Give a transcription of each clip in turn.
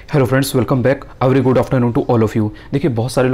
Hello friends, welcome back. Very good afternoon to all of you. देखिए, बहुत सारे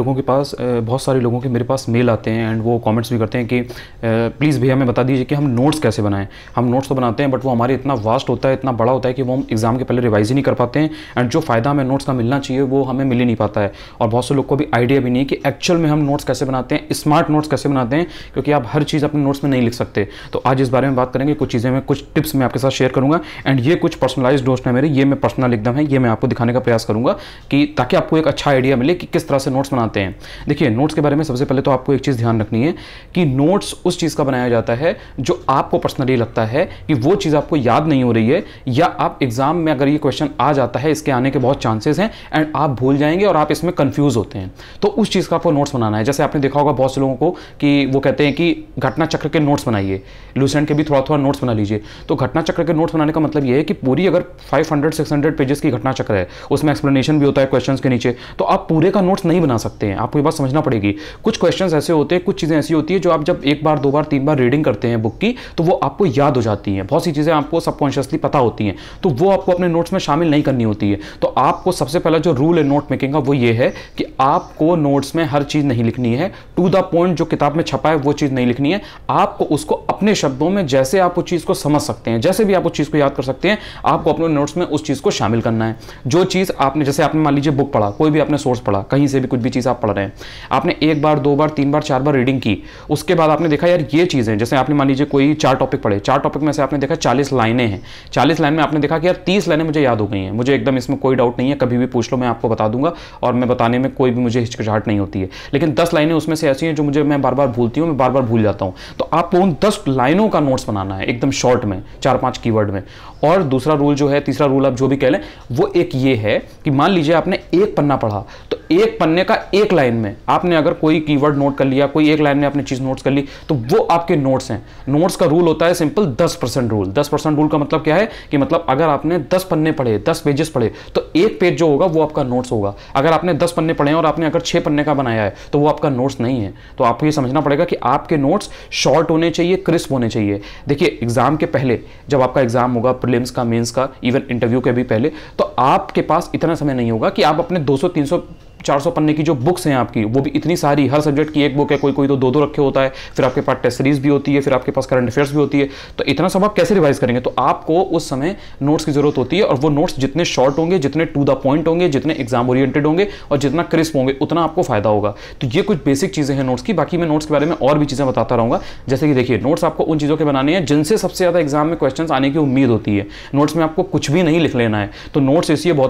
लोगों के मेरे पास मेल आते हैं एंड वो कमेंट्स भी करते हैं कि प्लीज़ भैया हमें बता दीजिए कि हम नोट्स कैसे बनाएं। हम नोट्स तो बनाते हैं बट वो हमारे इतना वास्ट होता है, इतना बड़ा होता है कि वो हम एग्जाम के पहले रिवाइज ही नहीं कर पाते हैं एंड जो फ़ायदा हमें नोट्स का मिलना चाहिए वो हमें मिल ही नहीं पाता है। और बहुत से लोग को भी आइडिया भी नहीं है कि एक्चुअल में हम नोट्स कैसे बनाते हैं, स्मार्ट नोट्स कैसे बनाते हैं, क्योंकि आप हर चीज़ अपने नोट्स में नहीं लिख सकते। तो आज इस बारे में बात करेंगे, कुछ चीज़ें मैं कुछ टिप्स मैं आपके साथ शेयर करूँगा एंड ये कुछ पर्सनलाइज्ड नोट्स हैं मेरे, ये मैं पर्सनल एकदम है, ये मैं आपको दिखाने का प्रयास करूँगा कि ताकि आपको एक अच्छा आइडिया मिले कि किस तरह से नोट्स बनाते हैं। देखिए, नोट्स के बारे में सबसे पहले तो आपको एक चीज़ ध्यान रखनी है कि नोट्स उस चीज़ का बनाया जाता है जो आपको पर्सनली लगता है कि वो चीज़ आपको याद नहीं हो रही है, या आप एग्जाम में अगर ये क्वेश्चन आ जाता है, इसके आने के बहुत चांसेस हैं एंड आप भूल जाएंगे और आप इसमें कंफ्यूज होते हैं, तो उस चीज़ का आपको नोट्स बनाना है। जैसे आपने देखा होगा बहुत से लोगों को कि वो कहते हैं कि घटना चक्र के नोट्स बनाइए, लूसेंट के भी थोड़ा थोड़ा नोट्स बना लीजिए। तो घटना चक्र के नोट्स बनाने का मतलब ये है कि पूरी अगर 500-600 पेजेस की घटना चक्र है, उसमें एक्सप्लेनेशन भी होता है क्वेश्चंस के नीचे, तो आप पूरे का नोट्स नहीं बना सकते हैं। आपको ये बात समझना पड़ेगी। कुछ क्वेश्चंस ऐसे होते हैं, कुछ चीज़ें ऐसी होती है जो आप जब एक बार, दो बार, तीन बार रीडिंग करते हैं बुक की, तो वो आपको याद हो जाती हैं। बहुत सी चीज़ें आपको सबकॉन्शियसली पता होती हैं, तो वो आपको अपने नोट्स में शामिल नहीं करनी होती है। तो आपको सबसे पहला जो रूल है नोट मेकिंग का वो ये है कि आपको नोट्स में हर चीज़ नहीं लिखनी है, टू द पॉइंट जो किताब में छपा है वो चीज़ नहीं लिखनी है। आपको उसको अपने शब्दों में, जैसे आप उस चीज़ को समझ सकते हैं, जैसे भी आप उस चीज़ को याद कर सकते हैं, आपको अपने नोट्स में उस चीज़ को शामिल करना है। जो चीज़ आपने, जैसे आपने मान लीजिए बुक पढ़ा, कोई भी आपने सोर्स पढ़ा, कहीं से भी कुछ भी चीज़ आप पढ़ रहे हैं, आपने एक बार, दो बार, तीन बार, चार बार रीडिंग की, उसके बाद आपने देखा यार ये चीज़ें, जैसे आपने मान लीजिए कोई 4 टॉपिक पढ़े, 4 टॉपिक में से आपने देखा 40 लाइनें हैं, 40 लाइन में आपने देखा कि यार 30 लाइनें मुझे याद हो गई हैं, मुझे एकदम इसमें कोई डाउट नहीं है, कभी भी पूछ लो मैं आपको बता दूंगा और मैं बताने में कोई भी मुझे हिचकिचाहट नहीं होती है। लेकिन 10 लाइनें उसमें से ऐसी हैं जो मैं बार बार भूलती हूँ, मैं बार बार भूल जाता हूँ, तो आपको उन 10 लाइनों का नोट्स बनाना है एकदम शॉर्ट में, 4-5 कीवर्ड में। और दूसरा रूल जो है, तीसरा रूल आप जो भी कह लें, वो एक ये है कि मान लीजिए आपने एक पन्ना पढ़ा, तो एक पन्ने का एक लाइन में आपने अगर कोई कीवर्ड नोट कर लिया, कोई एक लाइन में आपने चीज नोट्स कर ली, तो वो आपके नोट्स हैं। नोट्स का रूल होता है सिंपल 10% रूल। 10% रूल का मतलब क्या है कि मतलब अगर आपने 10 पन्ने पढ़े, 10 पेजेस पढ़े, तो एक पेज जो होगा वो आपका नोट्स होगा। अगर आपने 10 पन्ने पढ़े और आपने अगर 6 पन्ने का बनाया है तो वो आपका नोट्स नहीं है। तो आपको ये समझना पड़ेगा कि आपके नोट्स शॉर्ट होने चाहिए, क्रिस्प होने चाहिए। देखिए, एग्जाम के पहले, जब आपका एग्जाम होगा, प्रीलिम्स का, मेंस का, इवन इंटरव्यू के भी पहले, तो आपके पास इतना समय नहीं होगा कि आप अपने 200-300 400 पन्ने की जो बुक्स हैं आपकी, वो भी इतनी सारी, हर सब्जेक्ट की एक बुक है, कोई कोई तो 2-2 रखे होता है, फिर आपके पास टेस्ट सीरीज भी होती है, फिर आपके पास करंट अफेयर्स भी होती है, तो इतना सब आप कैसे रिवाइज करेंगे? तो आपको उस समय नोट्स की जरूरत होती है, और वो नोट्स जितने शॉर्ट होंगे, जितने टू द पॉइंट होंगे, जितने एग्जाम ओरिएंटेड होंगे और जितना क्रिस्प होंगे, उतना आपको फायदा होगा। तो ये कुछ बेसिक चीजें हैं नोट्स की। बाकी मैं नोट्स के बारे में और भी चीजें बताता रहूंगा। जैसे कि देखिए, नोट्स आपको उन चीजों के बनाने हैं जिनसे सबसे ज्यादा एग्जाम में क्वेश्चन आने की उम्मीद होती है। नोट्स में आपको कुछ भी नहीं लिख लेना है। तो नोट्स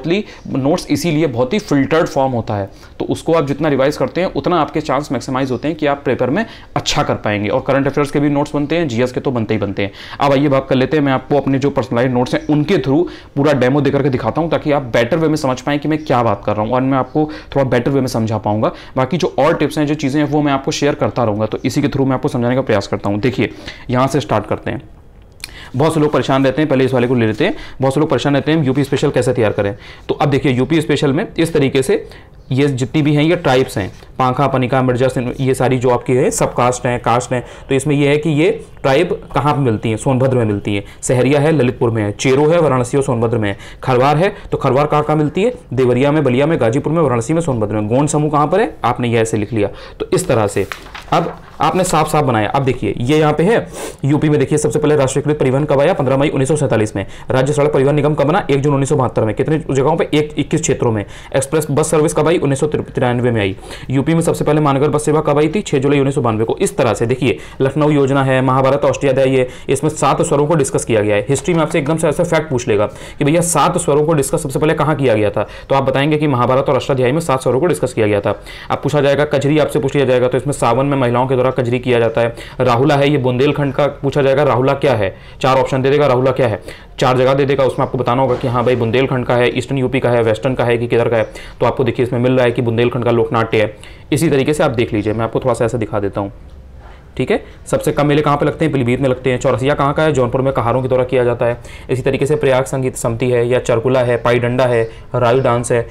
इसीलिए बहुत ही फिल्टर्ड फॉर्म होता है, तो उसको आप जितना रिवाइज करते हैं उतना आपके चांस मैक्सिमाइज होते हैं कि आप पेपर में अच्छा कर पाएंगे। और करंट अफेयर्स के भी नोट्स बनते हैं, जीएस के तो बनते ही बनते हैं। अब आइए बात कर लेते हैं, मैं आपको अपने जो पर्सनलाइज्ड नोट्स हैं उनके थ्रू पूरा डेमो देकर के दिखाता हूं, ताकि आप बेटर वे में समझ पाएं कि मैं क्या बात कर रहा हूं और मैं आपको थोड़ा बेटर वे में समझा पाऊंगा। बाकी जो और टिप्स हैं, जो चीजें हैं, वो मैं आपको शेयर करता रहूंगा, तो इसी के थ्रू मैं आपको समझाने का प्रयास करता हूं। देखिए, यहां से स्टार्ट करते हैं। बहुत से लोग परेशान रहते हैं, पहले इस वाले को ले लेते हैं। बहुत से लोग परेशान रहते हैं यूपी स्पेशल कैसे तैयार करें। तो अब देखिए, यूपी स्पेशल में इस तरीके से ये जितनी भी हैं ये ट्राइब्स हैं, पांखा, पनिका, मिर्जा, ये सारी जो आपकी है सब कास्ट हैं, कास्ट हैं। तो इसमें ये है कि ये ट्राइब कहाँ पर मिलती है? सोनभद्र में मिलती है। सहरिया है, ललितपुर में है। चेरो है, वाराणसी और सोनभद्र में है। खरवार है, तो खरवार कहाँ मिलती है? देवरिया में, बलिया में, गाजीपुर में, वाराणसी में, सोनभद्र में। गोंड समूह कहाँ पर है? आपने ये ऐसे लिख लिया। तो इस तरह से अब आपने साफ साफ बनाया। अब देखिए, ये यहाँ पे है यूपी में। देखिए, सबसे पहले राष्ट्रीयकृत परिवहन कब आया? 15 मई 1947 में। राज्य सड़क परिवहन निगम कब बना? 1 जून 1972 में। कितने जगहों पे? 21 क्षेत्रों में। एक्सप्रेस बस सर्विस कब आई? 1993 में आई। यूपी में सबसे पहले मानगर बस सेवा कब आई थी? 6 जुलाई 1992 को। इस तरह से देखिए, लखनऊ योजना है, महाभारत अष्टयाध्याय, ये इसमें 7 स्वरों को डिस्कस किया गया है। हिस्ट्री में आपसे एकदम से ऐसा फैक्ट पूछ लेगा कि भैया 7 स्वरों को डिस्कस सबसे पहले कहाँ किया गया था, तो आप बताएंगे कि महाभारत और अष्टाध्याय में 7 स्वरों को डिस्कस किया गया था। अब पूछा जाएगा कजरी, आपसे पूछ लिया जाएगा, तो इसमें सावन में महिलाओं के द्वारा कजरी किया जाता है। राहुला है, ये बुंदेलखंड का पूछा जाएगा, राहुला क्या है? 4 ऑप्शन दे देगा, राहुला क्या है, 4 जगह दे देगा, उसमें आपको बताना होगा कि हाँ भाई बुंदेलखंड का है, ईस्टर्न यूपी का है, वेस्टर्न का है कि किधर का है। तो आपको देखिए इसमें मिल रहा है कि बुंदेलखंड का लोकनाट्य है। इसी तरीके से आप देख लीजिए, मैं आपको थोड़ा सा ऐसा दिखा देता हूँ। ठीक है। सबसे कम मेले कहाँ पे लगते हैं? पीलीभीत में लगते हैं। चौरसिया कहाँ का है? जौनपुर में कहारों के द्वारा किया जाता है। इसी तरीके से प्रयाग संगीत समिति है, या चरकुला है, पाई डंडा है, रायू डांस है,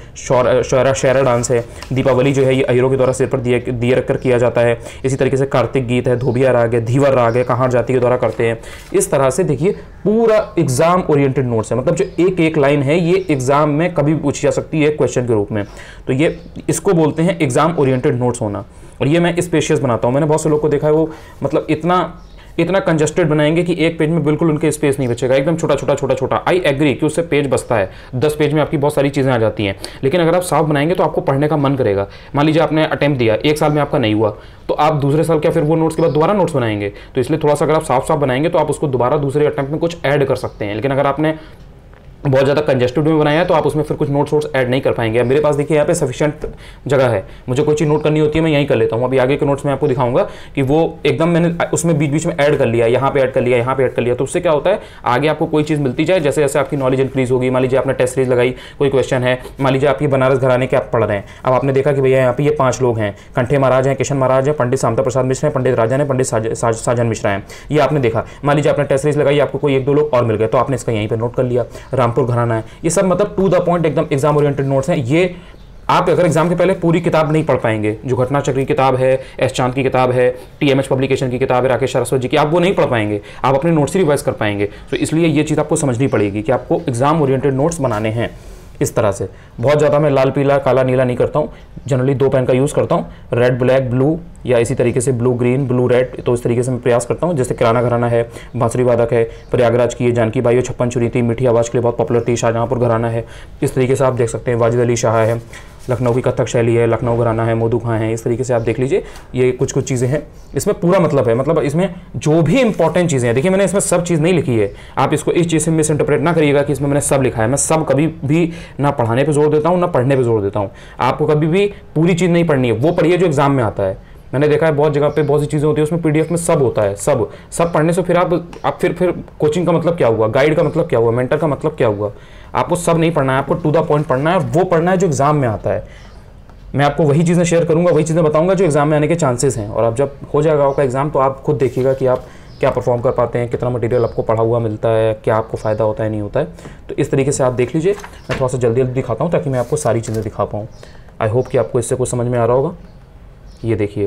शौरा डांस है। दीपावली जो है ये अहिरों के द्वारा सिर पर दिए रखकर किया जाता है। इसी तरीके से कार्तिक गीत है, धोबिया राग है, धीवर राग है, कहार जाति के द्वारा करते हैं। इस तरह से देखिए पूरा एग्जाम ओरिएंटेड नोट्स है, मतलब जो एक एक लाइन है ये एग्जाम में कभी भी पूछी जा सकती है क्वेश्चन के रूप में। तो ये इसको बोलते हैं एग्जाम ओरिएंटेड नोट्स होना। और ये मैं स्पेशियस बनाता हूँ। मैंने बहुत से लोग को देखा है वो मतलब इतना कंजस्टेड बनाएंगे कि एक पेज में बिल्कुल उनके स्पेस नहीं बचेगा, एकदम छोटा छोटा छोटा छोटा। आई एग्री कि उससे पेज बचता है, 10 पेज में आपकी बहुत सारी चीज़ें आ जाती हैं, लेकिन अगर आप साफ बनाएंगे तो आपको पढ़ने का मन करेगा। मान लीजिए आपने अटेम्प्ट दिया, 1 साल में आपका नहीं हुआ, तो आप दूसरे साल क्या फिर वो नोट्स के बाद दोबारा नोट्स बनाएंगे? तो इसलिए थोड़ा सा अगर आप साफ बनाएंगे तो आप उसको दोबारा दूसरे अटेम्प्ट में कुछ ऐड कर सकते हैं। लेकिन अगर आपने बहुत ज़्यादा कंजेस्टेड में बनाया है तो आप उसमें फिर कुछ नोट्स ऐड नहीं कर पाएंगे। अब मेरे पास देखिए यहाँ पे सफिशिएंट जगह है, मुझे कोई चीज़ नोट करनी होती है मैं यहीं कर लेता हूँ। अभी आगे के नोट्स में आपको दिखाऊंगा कि वो एकदम मैंने उसमें बीच बीच में ऐड कर लिया, यहाँ पे ऐड कर लिया, यहाँ पे ऐड कर लिया। तो उससे क्या होता है, आगे आपको कोई चीज़ मिलती जाए, जैसे जैसे आपकी नॉलेज इंक्रीज होगी। मान लीजिए आपने टेस्ट सीरीज लगाई, कोई क्वेश्चन है, मान लीजिए आपकी बनारस घराने के आप पढ़ रहे हैं। अब आपने देखा कि भैया यहाँ पे ये 5 लोग हैं, कंठे महाराज हैं, किशन महाराज हैं, पंडित शांता प्रसाद मिश्र हैं, पंडित राजन है, पंडित साजन मिश्रा हैं। ये आपने देखा। मान लीजिए आपने टेस्ट सीरीज लगाई, आपको कोई 1-2 लोग और मिल गए, तो आपने इसका यहीं पर नोट कर लिया, रामपुर घराना है। ये सब मतलब टू द पॉइंट एकदम एग्जाम ओरिएंटेड नोट्स हैं। ये आप अगर एग्जाम के पहले पूरी किताब नहीं पढ़ पाएंगे, जो घटना चक्र की किताब है, एस चांद की किताब है, TMH पब्लिकेशन की किताब है, राकेश सरस्वत जी की, आप वो नहीं पढ़ पाएंगे, आप अपने नोट्स ही रिवाइज कर पाएंगे। तो इसलिए ये चीज़ आपको समझनी पड़ेगी कि आपको एग्जाम ओरिएंटेड नोट्स बनाने हैं इस तरह से। बहुत ज़्यादा मैं लाल पीला काला नीला नहीं करता हूँ, जनरली 2 पेन का यूज़ करता हूँ, रेड ब्लैक ब्लू, या इसी तरीके से ब्लू ग्रीन ब्लू रेड। तो इस तरीके से मैं प्रयास करता हूँ। जैसे किराना घराना है, बांसुरी वादक है, प्रयागराज की जानकी बाई 56 चुरी थी, मीठी आवाज़ के लिए बहुत पॉपुलर थी, शाहजहाँपुर घराना है। इस तरीके से आप देख सकते हैं, वाजिद अली शाह है, लखनऊ की कथक शैली है, लखनऊ घराना है, मोदू खां है। इस तरीके से आप देख लीजिए, ये कुछ चीज़ें हैं। इसमें पूरा मतलब है, मतलब इसमें जो भी इंपॉर्टेंट चीज़ें हैं, देखिए मैंने इसमें सब चीज़ नहीं लिखी है, आप इसको इस चीज़ से मिस इंटरप्रेट ना करिएगा कि इसमें मैंने सब लिखा है। मैं सब कभी भी ना पढ़ाने पर जोर देता हूँ ना पढ़ने पर जोर देता हूँ। आपको कभी भी पूरी चीज़ नहीं पढ़नी है, वो पढ़िए जो एग्जाम में आता है। मैंने देखा है बहुत जगह पे बहुत सी चीज़ें होती है, उसमें PDF में सब होता है, सब पढ़ने से फिर आप फिर कोचिंग का मतलब क्या हुआ, गाइड का मतलब क्या हुआ, मेंटर का मतलब क्या हुआ? आपको सब नहीं पढ़ना है, आपको टू द पॉइंट पढ़ना है, वो पढ़ना है जो एग्जाम में आता है। मैं आपको वही चीज़ें शेयर करूंगा, वही चीज़ें बताऊंगा जो एग्जाम में आने के चांसेस हैं। और अब जब हो जाएगा आपका एग्जाम तो आप खुद देखिएगा कि आप क्या परफॉर्म कर पाते हैं, कितना मटेरियल आपको पढ़ा हुआ मिलता है, क्या आपको फ़ायदा होता है नहीं होता है। तो इस तरीके से आप देख लीजिए। मैं थोड़ा सा जल्दी दिखाता हूँ ताकि मैं आपको सारी चीज़ें दिखा पाऊँ। आई होप कि आपको इससे कुछ समझ में आ रहा होगा। ये देखिए,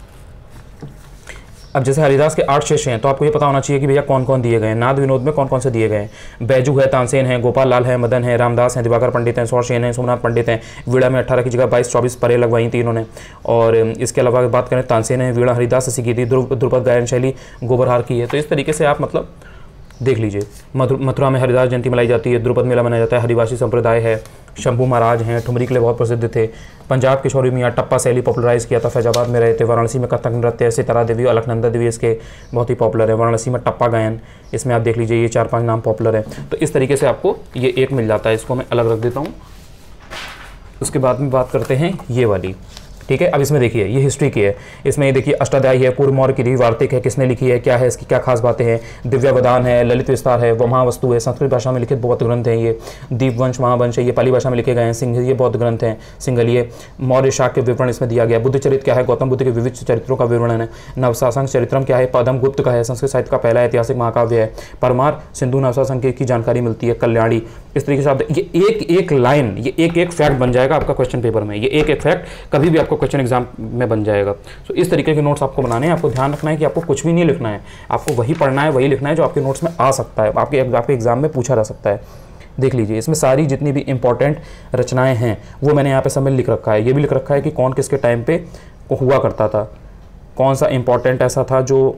अब जैसे हरिदास के 8 शिष्य हैं तो आपको ये पता होना चाहिए कि भैया कौन कौन दिए गए हैं। नाद विनोद में कौन कौन से दिए गए हैं? बैजू है, तानसेन है, गोपाल लाल है, मदन है, रामदास हैं, दिवाकर पंडित हैं, सौरसेन हैं, सोमनाथ पंडित हैं। वीणा में 18 की जगह 22-24 परे लगवाई थी इन्होंने। और इसके अलावा बात करें, तानसेन है, वीणा हरिदास से की थी, ध्रुपद गायन शैली गोबरहार की है। तो इस तरीके से आप मतलब देख लीजिए। मथुरा में हरिदास जयंती मनाई जाती है, द्रुपद मेला मनाया जाता है, हरिवासी संप्रदाय है, शंभू महाराज हैं, ठुमरी के लिए बहुत प्रसिद्ध थे। पंजाब किशोरी मियाँ टप्पा शैली पॉपुलराइज किया था, फैजाबाद में रहे थे। वाराणसी में कथक नृत्य, सितारा देवी, अलकनंदा देवी इसके बहुत ही पॉपुलर है। वाराणसी में टप्पा गायन, इसमें आप देख लीजिए ये 4-5 नाम पॉपुलर है। तो इस तरीके से आपको ये एक मिल जाता है, इसको मैं अलग रख देता हूँ। उसके बाद में बात करते हैं ये वाली, ठीक है। अब इसमें देखिए ये हिस्ट्री की है, इसमें ये देखिए अष्टाध्यायी है, पूर्व मौर्य की वार्तिक है, किसने लिखी है, क्या है इसकी क्या खास बातें हैं, दिव्यावदान है, ललित विस्तार है, महावस्तु है, संस्कृत भाषा में लिखित बौद्ध ग्रंथ हैं, ये दीपवंश महावंश है, ये पाली भाषा में लिखे गए हैं, सिंह ये बौद्ध ग्रंथ हैं, सिंघलीय मौर्य शाक्य विवरण इसमें दिया गया। बुद्ध चरित्र क्या है, गौतम बुद्ध के विविध चरित्रों का विवरण है। नवशासन चरित्रम क्या है, पदम गुप्त का है, संस्कृत साहित्य का पहला ऐतिहासिक महाकाव्य है। परमार सिंधु नवशासन की जानकारी मिलती है। कल्याणी, इस तरीके से आप ये एक लाइन, ये एक फैक्ट बन जाएगा आपका क्वेश्चन पेपर में। ये एक फैक्ट कभी भी आपको क्वेश्चन एग्जाम में बन जाएगा। तो इस तरीके के नोट्स आपको बनाने हैं। आपको ध्यान रखना है कि आपको कुछ भी नहीं लिखना है, आपको वही पढ़ना है, वही लिखना है जो आपके नोट्स में आ सकता है, आपके एग्जाम में पूछा जा सकता है। देख लीजिए, इसमें सारी जितनी भी इंपॉर्टेंट रचनाएं हैं वो मैंने यहाँ पे सब में लिख रखा है। ये भी लिख रखा है कि कौन किसके टाइम पे हुआ करता था, कौन सा इंपॉर्टेंट ऐसा था जो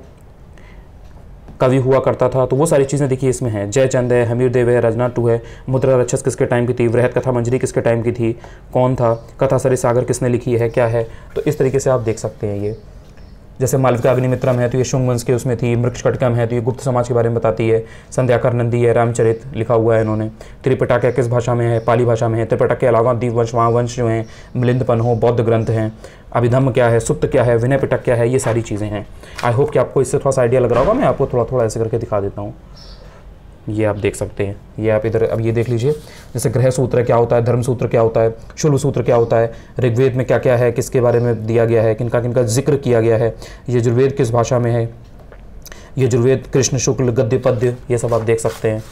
कवि हुआ करता था। तो वो सारी चीज़ें देखिए इसमें है। जयचंद है, हमीर देव है, रजना टू है, मुद्रा रक्षस किसके टाइम की थी, वृहत कथा मंजरी किसके टाइम की थी, कौन था, कथा सरी सागर किसने लिखी है, क्या है। तो इस तरीके से आप देख सकते हैं। ये जैसे मालविका अग्निमित्रम है तो ये शुंग वंश के उसमें थी। मृक्षकटकम है तो ये गुप्त समाज के बारे में बताती है। संध्याकर नंदी है, रामचरित लिखा हुआ है इन्होंने। त्रिपिटक है, किस भाषा में है, पाली भाषा में है। त्रिपिटक के अलावा दीपवंश महावंश जो हैं, मिलिंद पन्हो बौद्ध ग्रंथ हैं। अभिधम्म क्या है, सुप्त क्या है, विनय पिटक क्या है, ये सारी चीज़ें हैं। आई होप कि आपको इससे थोड़ा सा आइडिया लग रहा होगा। मैं आपको थोड़ा थोड़ा ऐसे करके दिखा देता हूँ। ये आप देख सकते हैं, ये आप इधर अब ये देख लीजिए, जैसे गृह सूत्र क्या होता है, धर्म सूत्र क्या होता है, शुल्ब सूत्र क्या होता है, ऋग्वेद में क्या क्या है, किसके बारे में दिया गया है, किनका किनका जिक्र किया गया है, यजुर्वेद किस भाषा में है, यजुर्वेद कृष्ण शुक्ल गद्य पद्य, ये सब आप देख सकते हैं।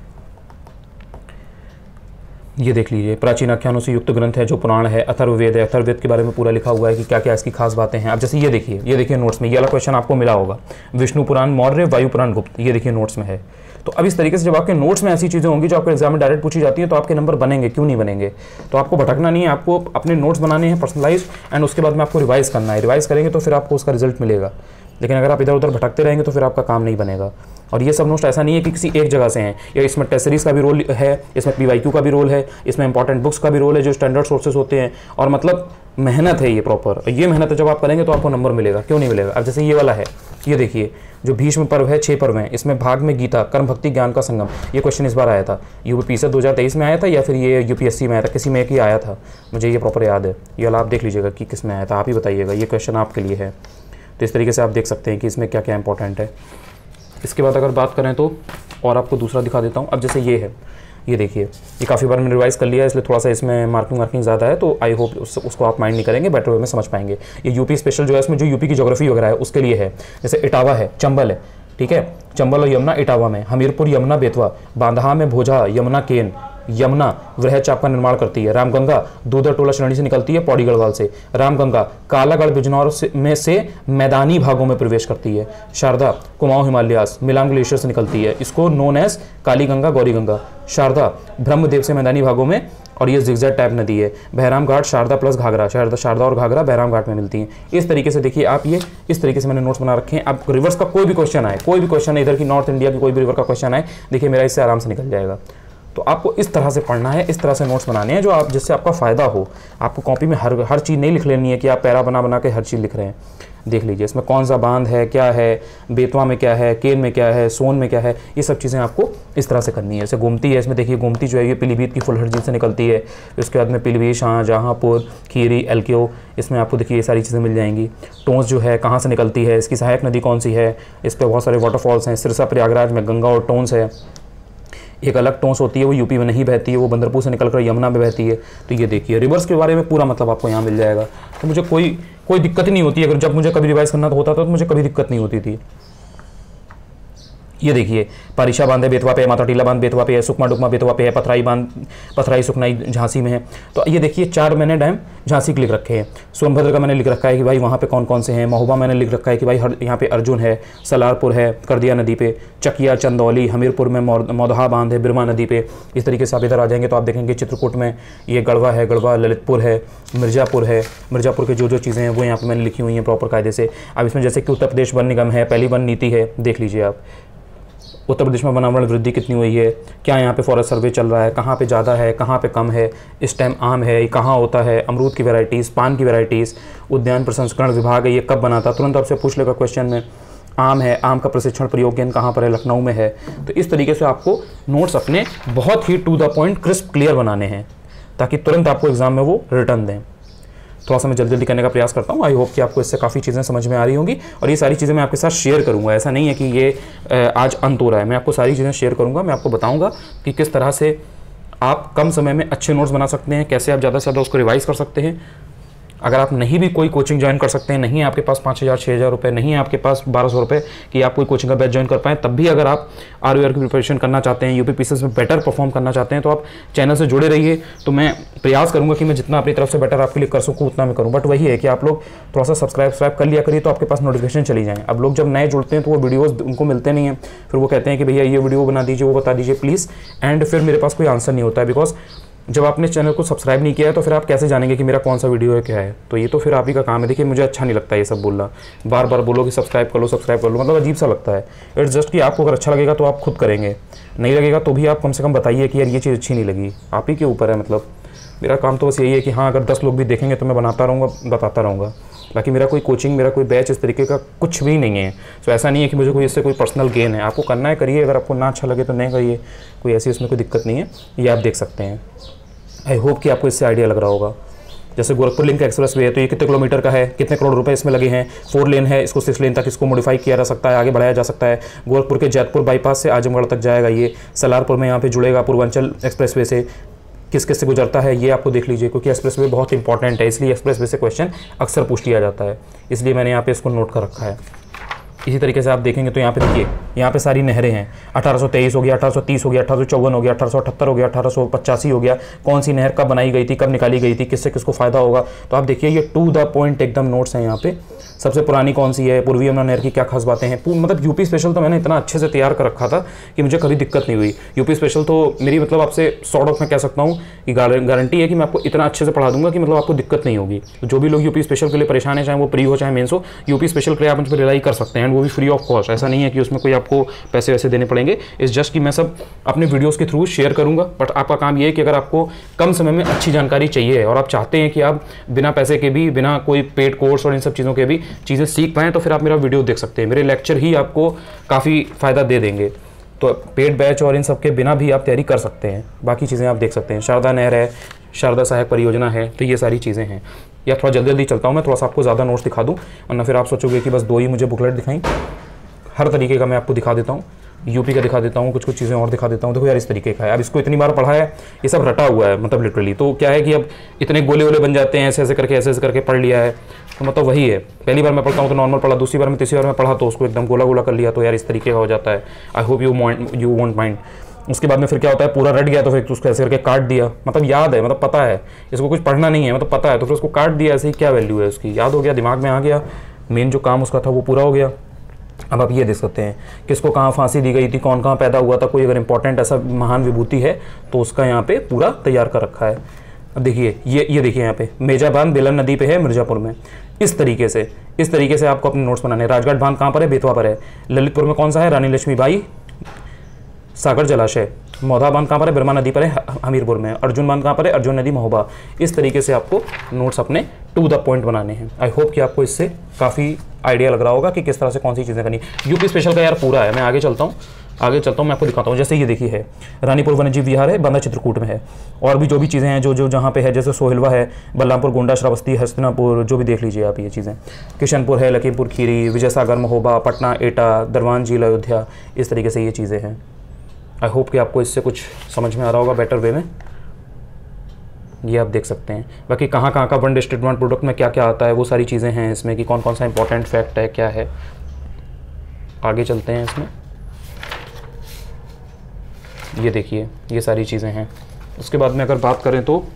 ये देख लीजिए, प्राचीन आख्यानों से युक्त ग्रंथ है जो पुराण है, अथर्ववेद है, अथर्ववेद के बारे में पूरा लिखा हुआ है कि क्या क्या इसकी खास बातें हैं। अब जैसे ये देखिए नोट्स में ये वाला क्वेश्चन आपको मिला होगा, विष्णु पुराण मौर्य, वायु पुराण गुप्त, ये देखिए नोट्स में है। तो अब इस तरीके से जब आपके नोट्स में ऐसी चीज़ें होंगी जो आपके एग्जाम में डायरेक्ट पूछी जाती है तो आपके नंबर बनेंगे, क्यों नहीं बनेंगे। तो आपको भटकना नहीं है, आपको अपने नोट्स बनाने हैं पर्सनलाइज, एंड उसके बाद में आपको रिवाइज करना है। रिवाइज करेंगे तो फिर आपको उसका रिजल्ट मिलेगा, लेकिन अगर आप इधर उधर भटकते रहेंगे तो फिर आपका काम नहीं बनेगा। और ये सब नोट्स ऐसा नहीं है कि किसी एक जगह से हैं, या इसमें टेस्ट सीरीज का भी रोल है, इसमें PYQ का भी रोल है, इसमें इंपॉर्टेंट बुक्स का भी रोल है जो स्टैंडर्ड सोर्सेज होते हैं, और मतलब मेहनत है ये प्रॉपर। ये मेहनत जब आप करेंगे तो आपको नंबर मिलेगा, क्यों नहीं मिलेगा। अब जैसे ये वाला है, ये देखिए जो भीष्म पर्व है, 6 पर्व हैं, इसमें भाग में गीता, कर्म भक्ति ज्ञान का संगम, ये क्वेश्चन इस बार आया था यूपी से 2023 में आया था, या फिर ये UPSC में आया था, किसी में एक ही आया था, मुझे ये प्रॉपर याद है। ये वाला आप देख लीजिएगा कि किस में आया था, आप ही बताइएगा, ये क्वेश्चन आपके लिए है। तो इस तरीके से आप देख सकते हैं कि इसमें क्या क्या इंपॉर्टेंट है। इसके बाद अगर बात करें तो और आपको दूसरा दिखा देता हूँ। अब जैसे ये है, ये देखिए, ये काफ़ी बार मैंने रिवाइज कर लिया है, इसलिए थोड़ा सा इसमें मार्किंग ज़्यादा है, तो आई होप उसको आप माइंड नहीं करेंगे, बेटर वे में समझ पाएंगे। ये यूपी स्पेशल जो है, इसमें जो यूपी की ज्योग्राफी वगैरह है उसके लिए है। जैसे इटावा है, चंबल है, ठीक है, चंबल और यमुना इटावा में, हमीरपुर यमुना बेतवा, बांधा में भोजा, यमुना केन, यमुना वृहद चाप का निर्माण करती है। रामगंगा दूधर टोला श्रेणी से निकलती है पौड़ी गढ़वाल से। रामगंगा कालागढ़ बिजनौर में से मैदानी भागों में प्रवेश करती है। शारदा कुमाऊं हिमालयास मिलांग ग्लेशियर से निकलती है, इसको नोन एज काली गंगा गौरी गंगा। शारदा ब्रह्मदेव से मैदानी भागों में, और ये जिगजैग टाइप नदी है। बहराम घाट शारदा प्लस घाघरा, शारदा और घाघरा बहराम घाट में मिलती हैं। इस तरीके से देखिए आप, ये इस तरीके से मैंने नोट्स बना रखे हैं। अब रिवर्स का कोई भी क्वेश्चन आए, कोई भी क्वेश्चन इधर की नॉर्थ इंडिया की कोई भी रिवर का क्वेश्चन आए, देखिए मेरा इससे आराम से निकल जाएगा। तो आपको इस तरह से पढ़ना है, इस तरह से नोट्स बनाने हैं जो आप, जिससे आपका फ़ायदा हो। आपको कॉपी में हर चीज़ नहीं लिख लेनी है कि आप पैरा बना के हर चीज़ लिख रहे हैं। देख लीजिए इसमें कौन सा बांध है, क्या है, बेतवा में क्या है, केन में क्या है, सोन में क्या है, ये सब चीज़ें आपको इस तरह से करनी है। जैसे गोमती है, इसमें देखिए गोमती जो है ये पीलीभीत की फुलहर झील से निकलती है। उसके बाद में पीलीभीत, शाहजहाँपुर, खीरी, एलक्यो, इसमें आपको देखिए ये सारी चीज़ें मिल जाएंगी। टोंस जो है कहाँ से निकलती है, इसकी सहायक नदी कौन सी है, इस पर बहुत सारे वाटरफॉल्स हैं। सिरसा प्रयागराज में गंगा और टोंस है। एक अलग टोंस होती है, वो यूपी में नहीं बहती है, वो बंदरपुर से निकलकर यमुना में बहती है। तो ये देखिए रिवर्स के बारे में पूरा मतलब आपको यहाँ मिल जाएगा। तो मुझे कोई दिक्कत नहीं होती। अगर जब मुझे कभी रिवाइज करना होता था तो मुझे कभी दिक्कत नहीं होती थी। ये देखिए पारिशा बांध है बेतवा पे, माता टीला बांध बेतवा पे है, सुकमा डुकमा बेतवा पे है, पथराई बांध, पथराई सुकनाई झांसी में है। तो ये देखिए 4 मैंने डैम झांसी के लिख रखे हैं। सोनभद्र का मैंने लिख रखा है कि भाई वहाँ पे कौन कौन से हैं। महोबा मैंने लिख रखा है कि भाई यहाँ पे अर्जुन है। सलारपुर है करदिया नदी पे। चकिया, चंदौली, हमीरपुर में मौदहा बांध है बिरमा नदी पे। इस तरीके से आप इधर आ जाएंगे तो आप देखेंगे चित्रकूट में ये गढ़वा है, गढ़वा ललितपुर है, मिर्ज़ापुर है। मिर्ज़ापुर की जो चीज़ें हैं वो यहाँ पर मैंने लिखी हुई हैं प्रॉपर कायदे से। अब इसमें जैसे कि उत्तर प्रदेश वन निगम है, पहली वन नीति है, देख लीजिए आप उत्तर प्रदेश में वनावरण वृद्धि कितनी हुई है, क्या यहाँ पे फॉरेस्ट सर्वे चल रहा है, कहाँ पे ज़्यादा है, कहाँ पे कम है, इस टाइम आम है, ये कहाँ होता है, अमरूद की वैरायटीज़, पान की वैरायटीज़, उद्यान प्रसंस्करण विभाग है, ये कब बना था, तुरंत आपसे पूछ लेगा क्वेश्चन में। आम है, आम का प्रशिक्षण प्रयोग केंद्र कहाँ पर है, लखनऊ में है। तो इस तरीके से आपको नोट्स अपने बहुत ही to the point crisp clear बनाने हैं ताकि तुरंत आपको एग्जाम में वो रिटर्न दें। थोड़ा सा मैं जल्दी करने का प्रयास करता हूँ। आई होप कि आपको इससे काफ़ी चीज़ें समझ में आ रही होंगी और ये सारी चीज़ें मैं आपके साथ शेयर करूँगा। ऐसा नहीं है कि ये आज अंत हो रहा है, मैं आपको सारी चीज़ें शेयर करूँगा। मैं आपको बताऊँगा कि किस तरह से आप कम समय में अच्छे नोट्स बना सकते हैं, कैसे आप ज़्यादा से ज़्यादा उसको रिवाइज़ कर सकते हैं। अगर आप नहीं भी कोई कोचिंग ज्वाइन कर सकते हैं, नहीं है आपके पास 5,000 6,000 रुपये, नहीं है आपके पास 1,200 रुपये कि आप कोई कोचिंग का बैच ज्वाइन कर पाएँ, तब भी अगर आप ROR की प्रिपरेशन करना चाहते हैं, UPPCS में बेटर परफॉर्म करना चाहते हैं, तो आप चैनल से जुड़े रहिए। तो मैं प्रयास करूँगा कि मैं जितना अपनी तरफ से बेटर आपके लिए कर सकूँ उतना मैं करूँ। बट वही है कि आप लोग थोड़ा सा सब्सक्राइब कर लिया करिए तो आपके पास नोटिफिकेशन चली जाएँ। अब लोग जब नए जुड़ते हैं तो वो वीडियोज़ उनको मिलते नहीं हैं, फिर वो कहते हैं कि भैया ये वीडियो बना दीजिए, वो बता दीजिए प्लीज़, एंड फिर मेरे पास कोई आंसर नहीं होता है। बिकॉज जब आपने चैनल को सब्सक्राइब नहीं किया है तो फिर आप कैसे जानेंगे कि मेरा कौन सा वीडियो है, क्या है। तो ये तो फिर आप ही का काम है। देखिए मुझे अच्छा नहीं लगता ये सब बोलना, बार बार बोलो कि सब्सक्राइब कर लो, मतलब अजीब सा लगता है। इट्स जस्ट कि आपको अगर अच्छा लगेगा तो आप खुद करेंगे, नहीं लगेगा तो भी आप कम से कम बताइए कि यार ये चीज़ अच्छी नहीं लगी। आप ही के ऊपर है। मतलब मेरा काम तो बस यही है कि हाँ अगर 10 लोग भी देखेंगे तो मैं बनाता रहूँगा, बताता रहूँगा। बाकी मेरा कोई कोचिंग, मेरा कोई बैच इस तरीके का कुछ भी नहीं है। तो ऐसा नहीं है कि मुझे कोई इससे कोई पर्सनल गेन है। आपको करना है करिए, अगर आपको ना अच्छा लगे तो नहीं करिए, कोई ऐसी इसमें कोई दिक्कत नहीं है। ये आप देख सकते हैं। आई होप कि आपको इससे आइडिया लग रहा होगा। जैसे गोरखपुर लिंक एक्सप्रेस वे है, तो ये कितने किलोमीटर का है, कितने करोड़ रुपए इसमें लगे हैं। 4 लेन है, इसको 6 लेन तक इसको मॉडिफाई किया जा सकता है, आगे बढ़ाया जा सकता है। गोरखपुर के जैतपुर बाईपास से आजमगढ़ तक जाएगा ये, सलारपुर में यहाँ पे जुड़ेगा पूर्वांचल एक्सप्रेस वे से, किस किस से गुजरता है ये आपको देख लीजिए, क्योंकि एक्सप्रेस वे बहुत इंपॉर्टेंट है, इसलिए एक्सप्रेस वे से क्वेश्चन अक्सर पूछ लिया जाता है, इसलिए मैंने यहाँ पे इसको नोट कर रखा है। इसी तरीके से आप देखेंगे तो यहाँ पे देखिए, यहाँ पे सारी नहरें हैं। 1823 हो गया, 1830 हो गया, 1854 हो गया, 1878 हो गया, 1885 हो गया, कौन सी नहर कब बनाई गई थी, कब निकाली गई थी, किससे किसको फायदा होगा। तो आप देखिए ये टू द पॉइंट एकदम नोट्स हैं यहाँ पे। सबसे पुरानी कौन सी है, पूर्वी यमुना नहर की क्या खास बातें हैं। मतलब यूपी स्पेशल तो मैंने इतना अच्छे से तैयार कर रखा था कि मुझे कभी दिक्कत नहीं हुई। यूपी स्पेशल तो मेरी मतलब आपसे सॉर्ट ऑफ मैं कह सकता हूँ कि गारंटी है कि मैं आपको इतना अच्छे से पढ़ा दूंगा कि मतलब आपको दिक्कत नहीं होगी। तो जो भी लोग यूपी स्पेशल के लिए परेशान है, चाहे वो प्री हो चाहे मेंस हो, यूपी स्पेशल के लिए आप मुझ पर रिलाई कर सकते हैं, एंड वो भी फ्री ऑफ कॉस्ट। ऐसा नहीं है कि उसमें कोई आपको पैसे वैसे देने पड़ेंगे। इस जस्ट कि मैं सब अपने वीडियोस के थ्रू शेयर करूंगा, बट आपका काम ये है कि अगर आपको कम समय में अच्छी जानकारी चाहिए और आप चाहते हैं कि आप बिना पैसे के भी, बिना कोई पेड कोर्स और इन सब चीज़ों के भी चीज़ें सीख पाएँ, तो फिर आप मेरा वीडियो देख सकते हैं। मेरे लेक्चर ही आपको काफ़ी फ़ायदा दे देंगे। तो पेड बैच और इन सब के बिना भी आप तैयारी कर सकते हैं, बाकी चीज़ें आप देख सकते हैं। शारदा नहर है, शारदा सहायक परियोजना है, तो ये सारी चीज़ें हैं। या थोड़ा जल्दी जल्दी चलता हूँ मैं, थोड़ा सा आपको ज़्यादा नोट्स दिखा दूँ, वरना फिर आप सोचोगे कि बस 2 ही मुझे बुकलेट दिखाई। हर तरीके का मैं आपको दिखा देता हूँ, यूपी का दिखा देता हूँ, कुछ कुछ चीज़ें और दिखा देता हूँ। देखो यार इस तरीके का है, अब इसको इतनी बार पढ़ा है, ये सब रटा हुआ है मतलब लिटरली। तो क्या है कि अब इतने गोले वोले बन जाते हैं, ऐसे ऐसे करके पढ़ लिया है, तो मतलब वही है। पहली बार मैं पढ़ता हूँ तो नॉर्मल पढ़ा, दूसरी बार में तीसरी बार में पढ़ा तो उसको एकदम गोला गोला कर लिया, तो यार इस तरीके का हो जाता है। I hope you won't mind. उसके बाद में फिर क्या होता है, पूरा रट गया तो फिर उसको ऐसे करके काट दिया, मतलब याद है, मतलब पता है, इसको कुछ पढ़ना नहीं है, मतलब पता है, तो फिर उसको काट दिया, ऐसे ही क्या वैल्यू है उसकी, याद हो गया, दिमाग में आ गया, मेन जो काम उसका था वो पूरा हो गया। अब आप ये देख सकते हैं किसको कहाँ फांसी दी गई थी, कौन कहाँ पैदा हुआ था, कोई अगर इंपॉर्टेंट ऐसा महान विभूति है तो उसका यहाँ पे पूरा तैयार कर रखा है। अब देखिए ये देखिए यहाँ पे मेजा बांध बेलन नदी पे है मिर्जापुर में। इस तरीके से आपको अपने नोट्स बनाने हैं। राजघाट बांध कहाँ पर है, बेतवा पर है। ललितपुर में कौन सा है, रानी लक्ष्मीबाई सागर जलाशय। मौधा बांध कहाँ पर है, बिरमा नदी पर है हमीरपुर में। अर्जुन बांध कहाँ पर है, अर्जुन नदी महोबा। इस तरीके से आपको नोट्स अपने टू द पॉइंट बनाने हैं। आई होप कि आपको इससे काफ़ी आइडिया लग रहा होगा कि किस तरह से कौन सी चीज़ें करनी। यूपी स्पेशल का यार पूरा है, मैं आगे चलता हूँ मैं आपको दिखाता हूँ। जैसे ये देखिए है रानीपुर वन्यजीव विहार है, बंदा चित्रकूट में है। और भी जो भी चीज़ें हैं जो जहाँ पे है, जैसे सोहिलवा है, बलरामपुर, गोंडा, श्रावस्ती, हस्तिनापुर, जो भी देख लीजिए आप ये चीज़ें। किशनपुर है, लखीमपुर खीरी, विजय सागर, महोबा, पटना, एटा, दरवान झील, अयोध्या। इस तरीके से ये चीज़ें हैं। आई होप कि आपको इससे कुछ समझ में आ रहा होगा बेटर वे में। ये आप देख सकते हैं। बाकी कहाँ कहाँ का वन डिस्ट्रिक्ट वन प्रोडक्ट में क्या क्या आता है वो सारी चीज़ें हैं इसमें, कि कौन कौन सा इंपॉर्टेंट फैक्ट है, क्या है। आगे चलते हैं इसमें। ये देखिए ये सारी चीज़ें हैं। उसके बाद में अगर बात करें तो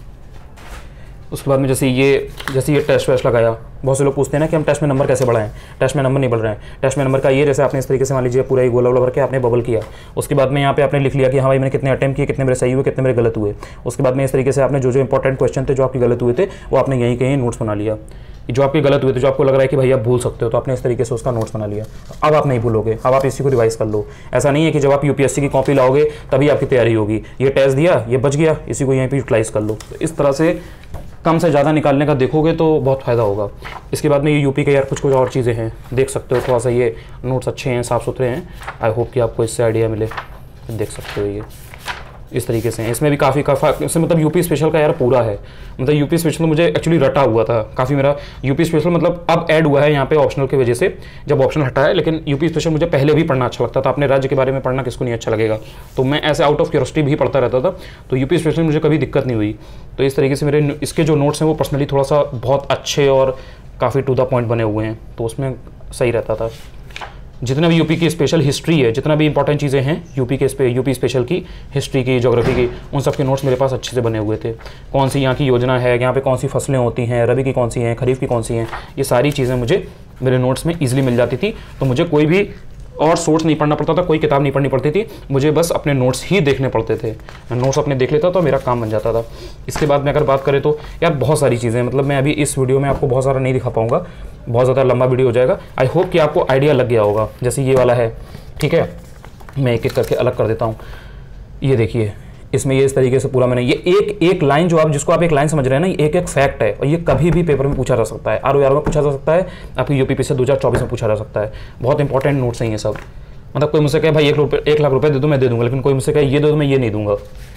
उसके बाद में जैसे ये टेस्ट वेस्ट लगाया, बहुत से लोग पूछते हैं ना कि हम टेस्ट में नंबर कैसे बढ़ाएं। टेस्ट में नंबर नहीं बढ़ रहे हैं। टेस्ट में नंबर का ये, जैसे आपने इस तरीके से मान लीजिए पूरा ही गोला गोला भर के आपने बबल किया, उसके बाद में यहाँ पे आपने लिख लिया कि हाँ भाई मैंने कितने अटेम्प्ट किए, कितने मेरे सही हुए, कितने मेरे गलत हुए। उसके बाद में इस तरीके से आपने जो इंपॉर्टेंट क्वेश्चन थे जो आपके गलत हुए थे वो आपने यहीं कहीं नोट्स बना लिया। जो आपके गलत हुए थे, जो आपको लग रहा है कि भाई आप भूल सकते हो, तो आपने इस तरीके से उसका नोट्स बना लिया। अब आप नहीं भूलोगे, अब आप इसी को रिवाइज कर लो। ऐसा नहीं है कि जब आप यूपीएससी की कॉपी लाओगे तभी आपकी तैयारी होगी। ये टेस्ट दिया, ये बच गया, इसी को यहीं पे यूटिलाइज कर लो। तो इस तरह से कम से ज़्यादा निकालने का देखोगे तो बहुत फ़ायदा होगा। इसके बाद में ये यूपी के यार कुछ और चीज़ें हैं, देख सकते हो। थोड़ा सा ये नोट्स अच्छे हैं, साफ़ सुथरे हैं। आई होप कि आपको इससे आइडिया मिले। देख सकते हो ये इस तरीके से हैं। इसमें भी काफ़ी इससे मतलब यूपी स्पेशल का यार पूरा है। मतलब यूपी स्पेशल मुझे एक्चुअली रटा हुआ था काफ़ी, मेरा यूपी स्पेशल मतलब अब ऐड हुआ है यहाँ पे ऑप्शनल की वजह से, जब ऑप्शन हटा है। लेकिन यूपी स्पेशल मुझे पहले भी पढ़ना अच्छा लगता था। अपने राज्य के बारे में पढ़ना किसको नहीं अच्छा लगेगा, तो मैं ऐसे आउट ऑफ क्यूरियोसिटी भी पढ़ता रहता था। तो यूपी स्पेशल मुझे कभी दिक्कत नहीं हुई। तो इस तरीके से मेरे इसके जो नोट्स हैं वो पर्सनली थोड़ा सा बहुत अच्छे और काफ़ी टू द पॉइंट बने हुए हैं, तो उसमें सही रहता था। जितना भी यूपी की स्पेशल हिस्ट्री है, जितना भी इंपॉर्टेंट चीज़ें हैं यूपी स्पेशल की हिस्ट्री की, ज्योग्राफी की, उन सब के नोट्स मेरे पास अच्छे से बने हुए थे। कौन सी यहाँ की योजना है, यहाँ पे कौन सी फसलें होती हैं, रबी की कौन सी हैं, खरीफ की कौन सी हैं, ये सारी चीज़ें मुझे मेरे नोट्स में ईजिली मिल जाती थी। तो मुझे कोई भी और सोर्स नहीं पढ़ना पड़ता था, कोई किताब नहीं पढ़नी पड़ती थी, मुझे बस अपने नोट्स ही देखने पड़ते थे। मैं नोट्स अपने देख लेता तो मेरा काम बन जाता था। इसके बाद में अगर बात करें तो यार बहुत सारी चीज़ें, मतलब मैं अभी इस वीडियो में आपको बहुत सारा नहीं दिखा पाऊँगा, बहुत ज़्यादा लंबा वीडियो हो जाएगा। आई होप कि आपको आइडिया लग गया होगा। जैसे ये वाला है, ठीक है, मैं एक एक करके अलग कर देता हूँ। ये देखिए इसमें ये इस तरीके से पूरा मैंने ये एक लाइन, जो आप जिसको आप एक लाइन समझ रहे हैं ना, ये एक फैक्ट है और ये कभी भी पेपर में पूछा जा सकता है। आरओ में पूछा जा सकता है, आपकी यूपीपी से 2024 में पूछा जा सकता है। बहुत इंपॉर्टेंट नोट्स हैं ये सब। मतलब कोई मुझसे कहे भाई 1 लाख रुपए दे दो, मैं दे दूंगा, लेकिन कोई मुझसे कहे ये दे दो, मैं ये नहीं दूंगा।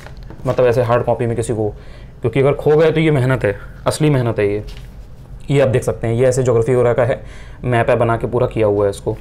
मतलब ऐसे हार्ड कॉपी में किसी को, क्योंकि अगर खो गए तो ये मेहनत है, असली मेहनत है ये आप देख सकते हैं। ये ऐसे ज्योग्राफी वगैरह का है, मैप है बना के पूरा किया हुआ है इसको।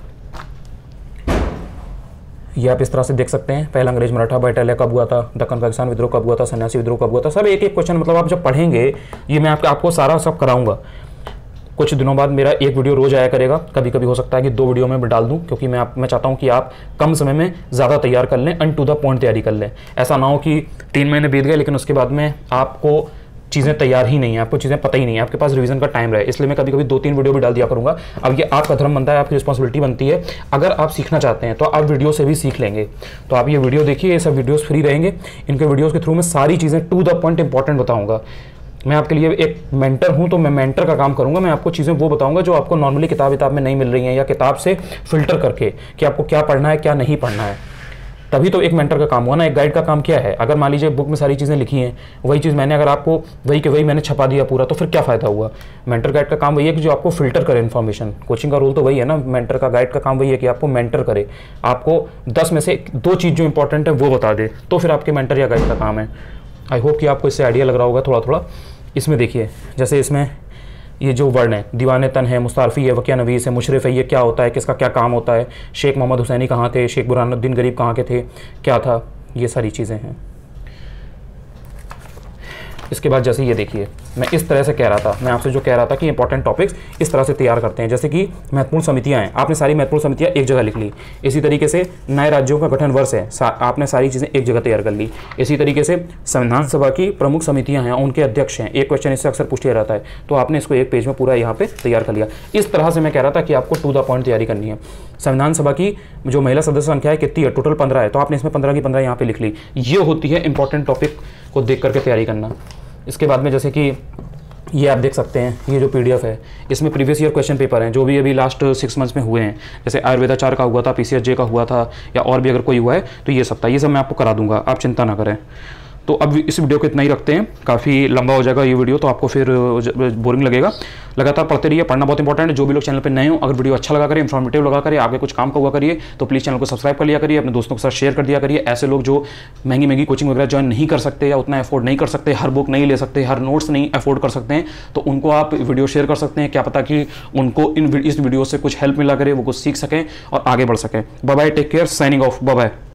ये आप इस तरह से देख सकते हैं, पहला अंग्रेज मराठा बैटल कब हुआ था, दक्कन पाकिस्तान विद्रोह कब हुआ था, सन्यासी विद्रोह कब हुआ था, सब एक एक क्वेश्चन, मतलब आप जब पढ़ेंगे ये मैं आपको सारा सब कराऊंगा। कुछ दिनों बाद मेरा एक वीडियो रोज आया करेगा, कभी कभी हो सकता है कि 2 वीडियो में डाल दूं, क्योंकि मैं चाहता हूं कि आप कम समय में ज़्यादा तैयार कर लें, एंड टू द पॉइंट तैयारी कर लें। ऐसा ना हो कि 3 महीने बीत गए लेकिन उसके बाद में आपको चीज़ें तैयार ही नहीं है, आपको चीज़ें पता ही नहीं है, आपके पास रिवीजन का टाइम रहे। इसलिए मैं कभी कभी 2-3 वीडियो भी डाल दिया करूंगा। अब ये आपका धर्म बनता है, आपकी रिस्पॉन्सिबिलिटी बनती है। अगर आप सीखना चाहते हैं तो आप वीडियो से भी सीख लेंगे। तो आप ये वीडियो देखिए, ये सब वीडियोस फ्री रहेंगे। इनके वीडियोस के थ्रू मैं सारी चीज़ें टू द पॉइंट इंपॉर्टेंट बताऊंगा। मैं आपके लिए एक मेंटर हूं, तो मैं मेंटर का काम करूंगा। मैं आपको चीज़ें वो बताऊंगा जो आपको नॉर्मली किताब में नहीं मिल रही हैं, या किताब से फिल्टर करके कि आपको क्या पढ़ना है क्या नहीं पढ़ना है। तभी तो एक मेंटर का काम हुआ ना। एक गाइड का काम क्या है? अगर मान लीजिए बुक में सारी चीज़ें लिखी हैं, वही चीज़ मैंने अगर आपको वही के वही मैंने छपा दिया पूरा, तो फिर क्या फ़ायदा हुआ? मेंटर गाइड का काम वही है कि जो आपको फिल्टर करे इन्फॉर्मेशन। कोचिंग का रोल तो वही है ना, मेंटर का गाइड का काम वही है कि आपको मेंटर करे, आपको 10 में से 2 चीज़ जो इंपॉर्टेंट है वो बता दे, तो फिर आपके मेंटर या गाइड का काम है। आई होप कि आपको इससे आइडिया लग रहा होगा थोड़ा थोड़ा। इसमें देखिए, जैसे इसमें ये जो वर्ड है, दीवाने तन है, मुस्तारफ़ी है, वकिया नवीस है, मुशरफ है, ये क्या होता है, किसका क्या काम होता है, शेख मोहम्मद हुसैनी कहाँ थे, शेख बुरहानुद्दीन गरीब कहाँ के थे, क्या था, ये सारी चीज़ें हैं। इसके बाद जैसे ये देखिए, मैं इस तरह से कह रहा था, मैं आपसे जो कह रहा था कि इंपॉर्टेंट टॉपिक्स इस तरह से तैयार करते हैं। जैसे कि महत्वपूर्ण समितियां हैं, आपने सारी महत्वपूर्ण समितियां एक जगह लिख ली। इसी तरीके से नए राज्यों का गठन वर्ष है, आपने सारी चीज़ें एक जगह तैयार कर ली। इसी तरीके से संविधान सभा की प्रमुख समितियां हैं, उनके अध्यक्ष हैं, एक क्वेश्चन इससे अक्सर पूछा रहता है, तो आपने इसको एक पेज में पूरा यहाँ पे तैयार कर लिया। इस तरह से मैं कह रहा था कि आपको टू द पॉइंट तैयारी करनी है। संविधान सभा की जो महिला सदस्य संख्या है कितनी है, टोटल 15 है, तो आपने इसमें 15 की 15 यहाँ पे लिख ली। ये होती है इंपॉर्टेंट टॉपिक को देख करके तैयारी करना। इसके बाद में जैसे कि ये आप देख सकते हैं, ये जो PDF है, इसमें प्रीवियस ईयर क्वेश्चन पेपर हैं जो भी अभी लास्ट 6 मंथ्स में हुए हैं। जैसे आयुर्वेदाचार का हुआ था, PCSJ का हुआ था, या और भी अगर कोई हुआ है तो ये सब था। ये सब मैं आपको करा दूंगा, आप चिंता ना करें। तो अब इस वीडियो को इतना ही रखते हैं, काफ़ी लंबा हो जाएगा ये वीडियो, तो आपको फिर बोरिंग लगेगा। लगातार पढ़ते रहिए, पढ़ना बहुत इंपॉर्टेंट है। जो भी लोग चैनल पे नए हो, अगर वीडियो अच्छा लगा करिए, इन्फॉर्मेटिव लगा करिए, आगे कुछ काम का हुआ करिए, तो प्लीज़ चैनल को सब्सक्राइब कर लिया करिए, अपने दोस्तों के साथ शेयर कर दिया करिए। ऐसे लोग जो महंगी महंगी कोचिंग वगैरह ज्वाइन नहीं कर सकते, या उतना अफोर्ड नहीं कर सकते, हर बुक नहीं ले सकते, हर नोट्स नहीं अफोर्ड कर सकते हैं, तो उनको आप वीडियो शेयर कर सकते हैं। क्या पता कि उनको इस वीडियो से कुछ हेल्प मिला करे, वो कुछ सीख सकें और आगे बढ़ सकें। Bye bye, take care, signing off, bye bye.